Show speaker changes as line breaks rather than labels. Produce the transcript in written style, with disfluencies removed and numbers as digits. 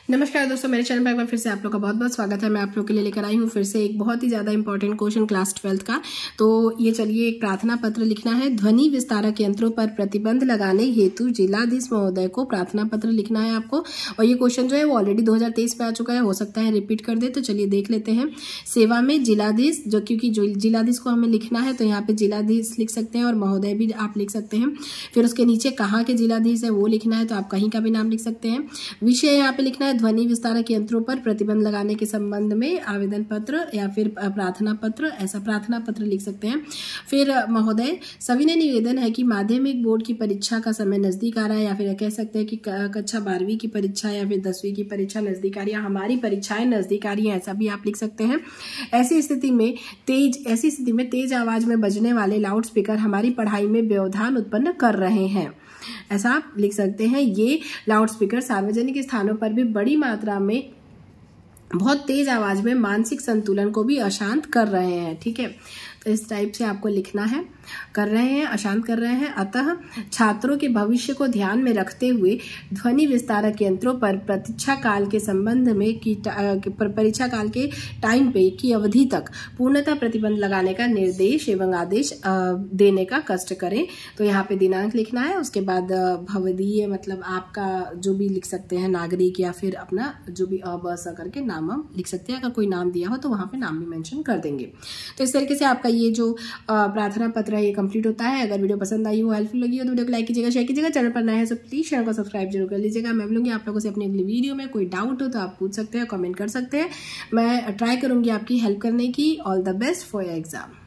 नमस्कार दोस्तों, मेरे चैनल पर एक बार फिर से आप लोग का बहुत बहुत स्वागत है। मैं आप लोग के लिए लेकर आई हूँ फिर से एक बहुत ही ज़्यादा इंपॉर्टेंट क्वेश्चन क्लास 12th का। तो ये चलिए, एक प्रार्थना पत्र लिखना है। ध्वनि विस्तारक यंत्रों पर प्रतिबंध लगाने हेतु जिलाधीश महोदय को प्रार्थना पत्र लिखना है आपको। और ये क्वेश्चन जो है वो ऑलरेडी 2023 में आ चुका है, हो सकता है रिपीट कर दे। तो चलिए देख लेते हैं। सेवा में जिलाधीश, जो क्योंकि जो जिलाधीश को हमें लिखना है तो यहाँ पे जिलाधीश लिख सकते हैं और महोदय भी आप लिख सकते हैं। फिर उसके नीचे कहाँ के जिलाधीश है वो लिखना है, तो आप कहीं का भी नाम लिख सकते हैं। विषय यहाँ पे लिखना है ध्वनि विस्तारक यंत्रों पर प्रतिबंध लगाने के संबंध में आवेदन पत्र या फिर प्रार्थना पत्र, ऐसा प्रार्थना पत्र लिख सकते हैं। फिर महोदय, सविनय निवेदन है कि माध्यमिक बोर्ड की परीक्षा का समय नजदीक आ रहा है, या फिर कह सकते हैं कि कक्षा 12वीं की परीक्षा या फिर 10वीं की परीक्षा नजदीक आ रही है, हमारी परीक्षाएं नजदीक आ रही है, ऐसा भी आप लिख सकते हैं। ऐसी स्थिति में तेज आवाज में बजने वाले लाउड स्पीकर हमारी पढ़ाई में व्यवधान उत्पन्न कर रहे हैं, ऐसा आप लिख सकते हैं। ये लाउड स्पीकर सार्वजनिक स्थानों पर भी बड़ी मात्रा में बहुत तेज आवाज में मानसिक संतुलन को भी अशांत कर रहे हैं। ठीक है, तो इस टाइप से आपको लिखना है। कर रहे हैं, अशांत कर रहे हैं। अतः छात्रों के भविष्य को ध्यान में रखते हुए ध्वनि विस्तारक यंत्रों पर प्रतीक्षा काल के संबंध में परीक्षा काल के टाइम पे की अवधि तक पूर्णतः प्रतिबंध लगाने का निर्देश एवं आदेश देने का कष्ट करें। तो यहाँ पे दिनांक लिखना है। उसके बाद भवदीय, मतलब आपका जो भी लिख सकते हैं, नागरिक या फिर अपना जो भी बस करके नाम हम लिख सकते हैं। अगर कोई नाम दिया हो तो वहां पे नाम भी मेंशन कर देंगे। तो इस तरीके से आपका ये जो प्रार्थना पत्र है ये कंप्लीट होता है। अगर वीडियो पसंद आई हो, हेल्पफुल लगी हो तो वीडियो को लाइक कीजिएगा, शेयर कीजिएगा। चैनल पर नया है तो प्लीज चैनल को सब्सक्राइब जरूर कर लीजिएगा। मैं बोलूंगी आप लोगों से अपनी अगली वीडियो में कोई डाउट हो तो आप पूछ सकते हैं, कमेंट कर सकते हैं। मैं ट्राई करूंगी आपकी हेल्प करने की। All the best for your exam.